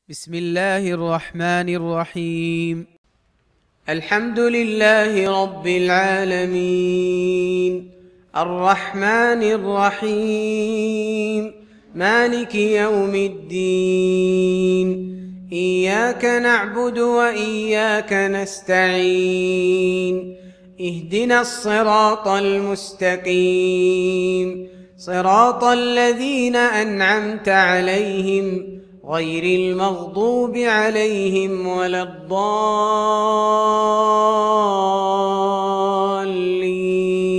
بسم الله الرحمن الرحيم. الحمد لله رب العالمين الرحمن الرحيم مالك يوم الدين إياك نعبد وإياك نستعين اهدنا الصراط المستقيم صراط الذين أنعمت عليهم غير المغضوب عليهم ولا الضالين.